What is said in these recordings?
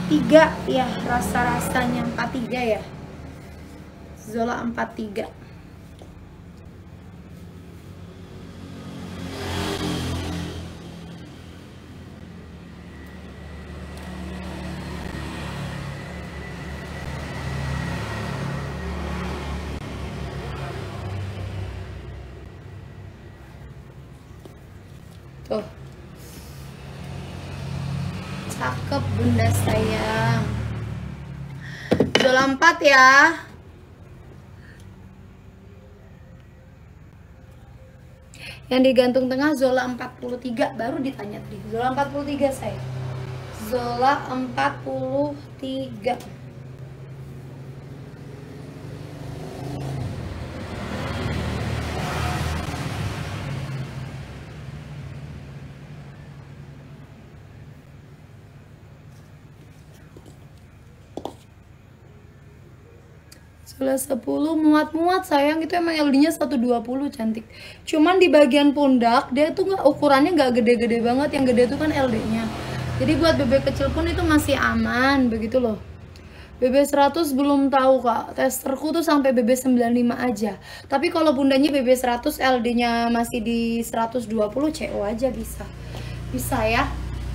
43 ya, rasa-rasanya 43 ya. Zola 43. Tuh. Cakep bunda sayang. Zola 4 ya. Yang digantung tengah Zola 43, baru ditanya tadi. Zola 43 saya. Zola 43. Zola 10 muat-muat sayang, itu emang LD-nya 120 cantik. Cuman di bagian pundak dia tuh ukurannya nggak gede-gede banget, yang gede itu kan LD-nya. Jadi buat bebek kecil pun itu masih aman begitu loh. BB 100 belum tahu kak, testerku tuh sampai BB 95 aja. Tapi kalau bundanya BB 100 LD-nya masih di 120, CO aja bisa. Bisa ya.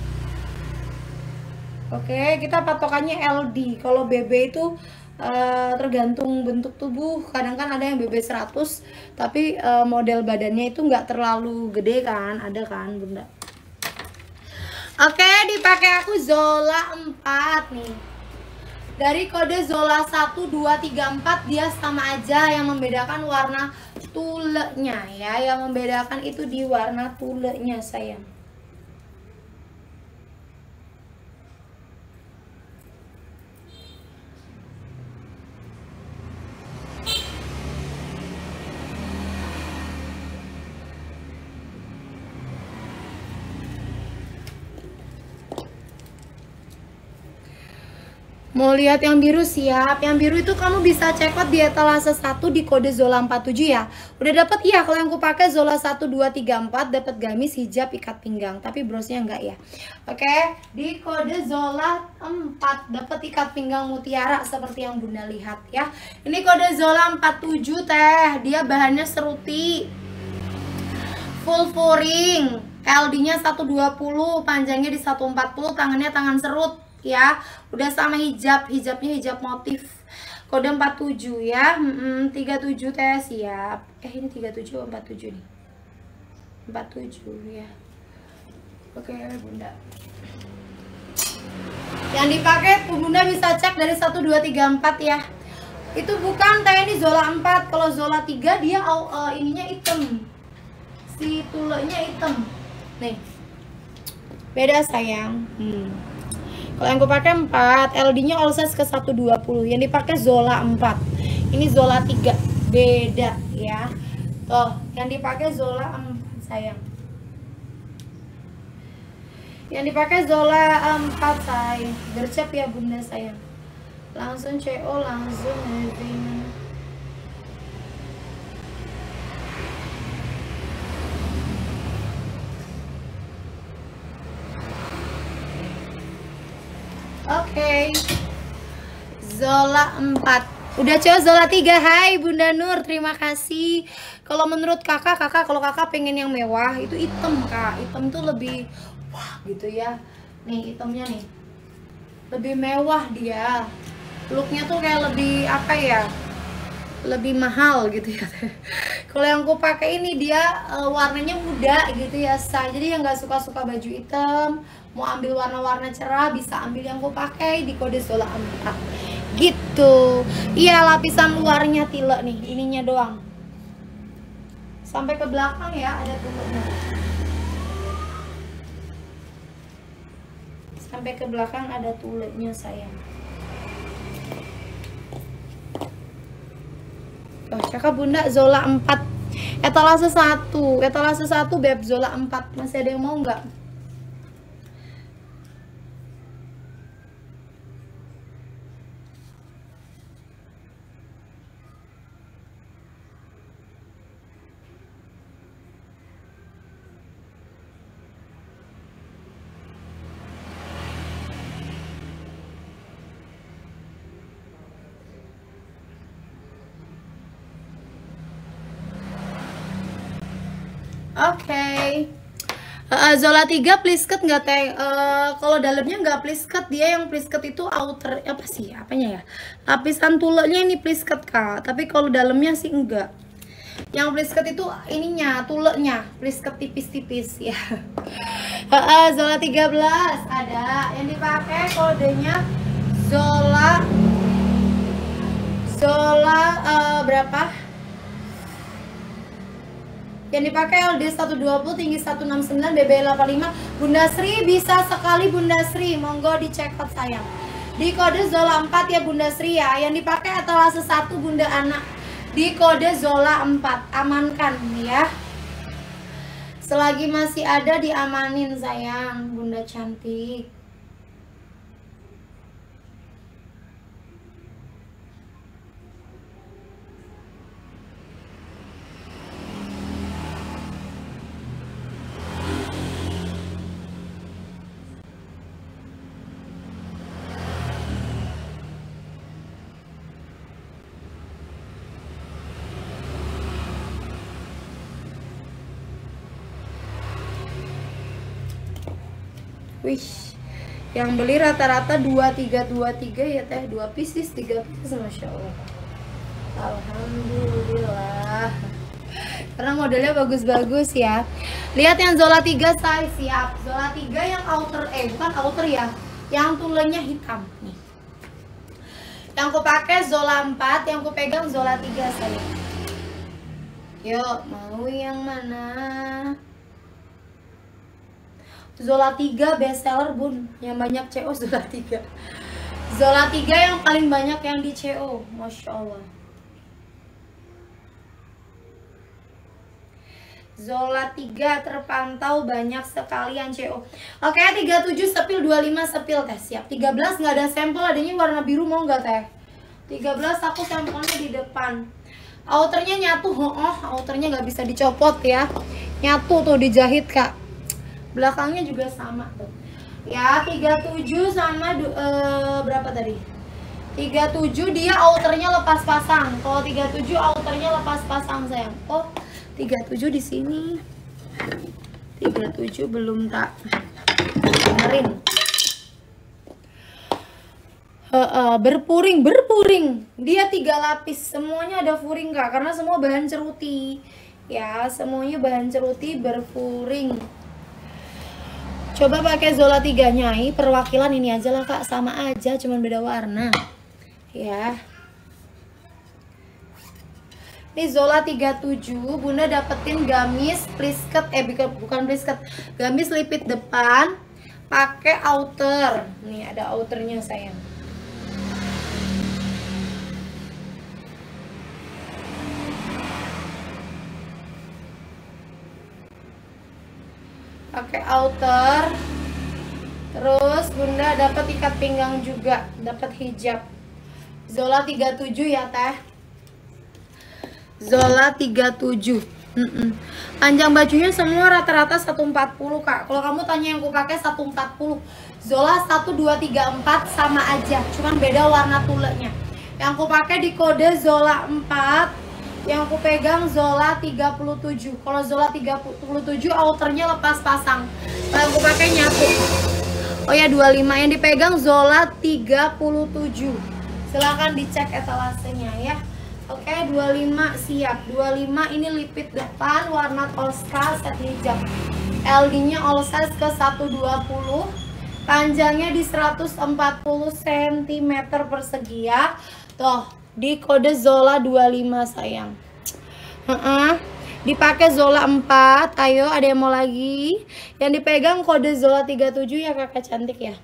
Oke, kita patokannya LD. Kalau BB itu tergantung bentuk tubuh. Kadang kan ada yang BB 100 tapi model badannya itu nggak terlalu gede kan, ada kan bunda. Oke, dipakai aku Zola 4 nih. Dari kode Zola 1, 2, 3, 4 dia sama aja, yang membedakan warna tulenya ya. Yang membedakan itu di warna tulenya sayang. Mau lihat yang biru siap. Yang biru itu kamu bisa check out di etalase 1 di kode Zola 47 ya. Udah dapat iya, kalau yang aku pakai Zola 1 2 3 4 dapat gamis, hijab, ikat pinggang, tapi brosnya enggak ya. Oke, di kode Zola 4 dapat ikat pinggang mutiara seperti yang Bunda lihat ya. Ini kode Zola 47 teh. Dia bahannya seruti. Full furing. LD-nya 120, panjangnya di 140, tangannya tangan serut. Ya, udah sama hijabnya hijab motif kode 47 ya. 37 teh siap. Ini 37 atau 47 nih? 47 ya. Oke bunda, yang dipakai bunda bisa cek dari 1 2 3 4 ya. Itu bukan teh, ini Zola 4. Kalau Zola 3 dia ininya hitam, si tulenya hitam nih, beda sayang. Kalau yang gue pakai 4, LD-nya all size ke 120. Yang dipakai Zola 4. Ini Zola 3. Beda ya. Tuh, yang dipakai Zola 4 sayang. Yang dipakai Zola 4 sayang. Gercep ya bunda sayang. Langsung CO, langsung moving. Oke. Zola 4. Udah coba Zola 3. Hai Bunda Nur, terima kasih. Kalau menurut kakak kalau kakak pengen yang mewah itu hitam kak. Hitam tuh lebih wah gitu ya. Nih hitamnya nih, lebih mewah dia. Looknya tuh kayak lebih apa ya, lebih mahal gitu ya. Kalau yang aku pakai ini dia warnanya muda gitu ya say. Jadi yang nggak suka baju hitam, mau ambil warna-warna cerah bisa ambil yang aku pakai di kode Zola 4 gitu. Iya, lapisan luarnya tile nih, ininya doang sampai ke belakang ya, ada tulenya sampai ke belakang, ada tulenya sayang. Oh, kakak bunda Zola 4 etalase 1 beb Zola 4. Masih ada yang mau nggak? Oke. Zola 3 please cut nggak teh? Kalau dalamnya nggak please cut, dia yang please cut itu outer apa sih? Apanya ya? Lapisan tulenya ini please cut Kak. Tapi kalau dalamnya sih enggak. Yang please cut itu ininya, tulenya, please cut tipis-tipis ya. Zola 13 ada yang dipakai kodenya Zola berapa? Yang dipakai LD 120, tinggi 169, BB 85. Bunda Sri bisa sekali Bunda Sri, monggo dicek out sayang. Di kode Zola 4 ya Bunda Sri ya. Yang dipakai etalase 1 Bunda Anak. Di kode Zola 4, amankan ya. Selagi masih ada diamanin sayang, Bunda cantik. Wih, yang beli rata-rata 23 ya teh, 2 pieces, 3 pieces, Masya Allah. Alhamdulillah. Karena modelnya bagus-bagus ya. Lihat yang Zola 3 size siap. Zola 3 yang outer, bukan outer ya, yang tulenya hitam nih. Yang aku pakai Zola 4, yang aku pegang Zola 3 saya. Yuk, mau yang mana? Zola 3 best seller Bun, yang banyak CO Zola 3. Zola 3 yang paling banyak yang di CO, Masya Allah. Zola 3 terpantau banyak sekali yang CO. Oke, 37 sepil, 25 sepil teh, siap. 13 nggak ada sampel, adanya warna biru, mau nggak teh? 13 aku sampelnya di depan. Outernya nyatu, outernya nggak bisa dicopot ya. Nyatu tuh dijahit Kak. Belakangnya juga sama tuh ya. 37 sama berapa tadi? 37 dia outernya lepas pasang. Kalau 37 outernya lepas pasang sayang. Oh, 37 di sini. 37 belum tak benerin. Berpuring. Dia 3 lapis. Semuanya ada furing Kak, karena semua bahan ceruti. Ya, semuanya bahan ceruti berfuring. Coba pakai Zola 3 Nyai, perwakilan ini aja lah Kak, sama aja, cuman beda warna. Ya. Ini Zola 37, Bunda dapetin gamis please cut, bukan please cut, gamis lipit depan, pakai outer. Nih ada outernya sayang. Pakai outer, terus Bunda dapat ikat pinggang juga, dapat hijab. Zola 37 ya teh. Zola 37. Panjang bajunya semua rata-rata 140 Kak. Kalau kamu tanya yang aku pakai 140. Zola 1 2 3 4 sama aja, cuman beda warna tulenya. Yang aku pakai di kode Zola 4. Yang aku pegang Zola 37. Kalau Zola 37 outernya lepas pasang. Kalau aku pakai nyatu. Oh ya 25. Yang dipegang Zola 37. Silahkan dicek etalasenya ya. Oke, 25 siap. 25 ini lipit depan warna Tosca set hijab. LD-nya all size ke 120. Panjangnya di 140 cm persegi ya. Tuh. Di kode Zola 25 sayang. Dipakai Zola 4. Ayo ada yang mau lagi? Yang dipegang kode Zola 37 ya kakak cantik ya.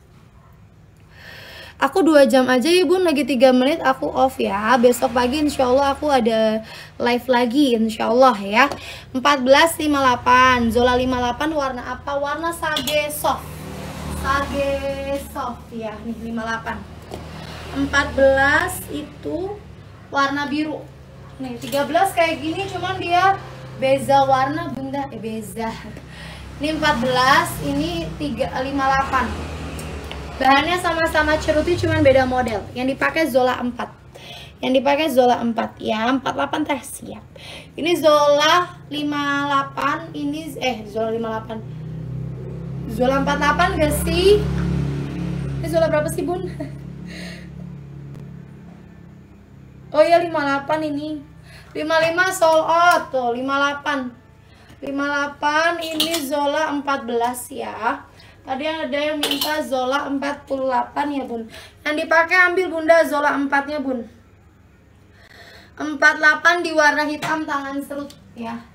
Aku 2 jam aja ya Bun, lagi 3 menit aku off ya. Besok pagi insya Allah aku ada live lagi insya Allah ya. 1458 Zola 58 warna apa? Warna sage soft. Sage soft ya, nih 58. 14 itu warna biru. Nih 13 kayak gini, cuman dia beza warna Bunda, beza. Ini 14, ini 58. Bahannya sama-sama ceruti, cuman beda model. Yang dipakai Zola 4. Yang dipakai Zola 4 ya, 48 teh siap. Ini Zola 58, ini Zola 58. Zola 48 gak sih? Ini Zola berapa sih, Bun? Oh ya 58 ini. 55 sold out tuh, 58. 58 ini Zola 14 ya. Tadi ada yang minta Zola 48 ya, Bun. Yang dipakai ambil Bunda Zola 4-nya, Bun. 48 di warna hitam tangan serut ya.